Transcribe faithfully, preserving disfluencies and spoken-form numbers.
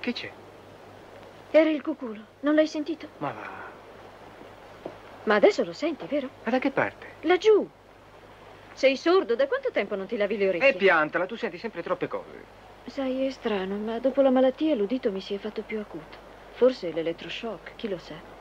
Che c'è? Era il cuculo, non l'hai sentito? Ma va. Ma adesso lo senti, vero? Ma da che parte? Laggiù. Sei sordo? Da quanto tempo non ti lavi le orecchie? E piantala, tu senti sempre troppe cose. Sai, è strano, ma dopo la malattia l'udito mi si è fatto più acuto. Forse l'elettroshock, chi lo sa.